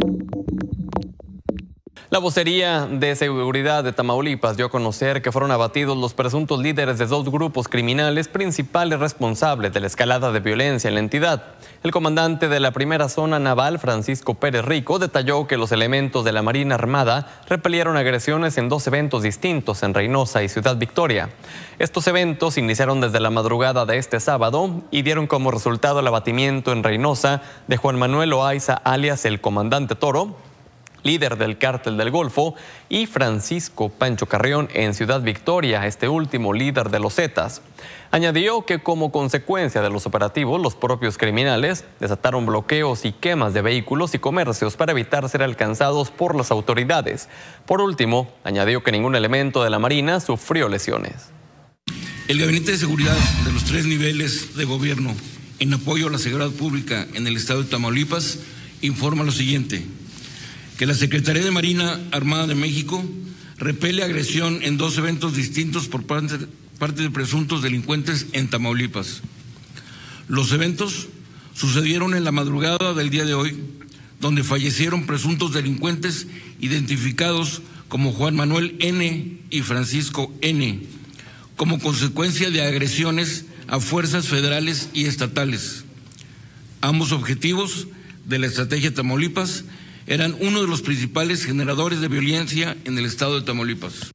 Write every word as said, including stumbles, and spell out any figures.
La vocería de seguridad de Tamaulipas dio a conocer que fueron abatidos los presuntos líderes de dos grupos criminales principales responsables de la escalada de violencia en la entidad. El comandante de la primera zona naval, Francisco Pérez Rico, detalló que los elementos de la Marina Armada repelieron agresiones en dos eventos distintos en Reynosa y Ciudad Victoria. Estos eventos iniciaron desde la madrugada de este sábado y dieron como resultado el abatimiento en Reynosa de Juan Manuel Loaiza, alias el Comandante Toro, líder del Cártel del Golfo, y Francisco Pancho Carrión en Ciudad Victoria, este último líder de los Zetas. Añadió que como consecuencia de los operativos, los propios criminales desataron bloqueos y quemas de vehículos y comercios para evitar ser alcanzados por las autoridades. Por último, añadió que ningún elemento de la Marina sufrió lesiones. El Gabinete de Seguridad de los tres niveles de gobierno en apoyo a la seguridad pública en el estado de Tamaulipas informa lo siguiente: que la Secretaría de Marina Armada de México repele agresión en dos eventos distintos por parte, parte de presuntos delincuentes en Tamaulipas. Los eventos sucedieron en la madrugada del día de hoy, donde fallecieron presuntos delincuentes identificados como Juan Manuel N. y Francisco N., como consecuencia de agresiones a fuerzas federales y estatales. Ambos objetivos de la estrategia Tamaulipas eran uno de los principales generadores de violencia en el estado de Tamaulipas.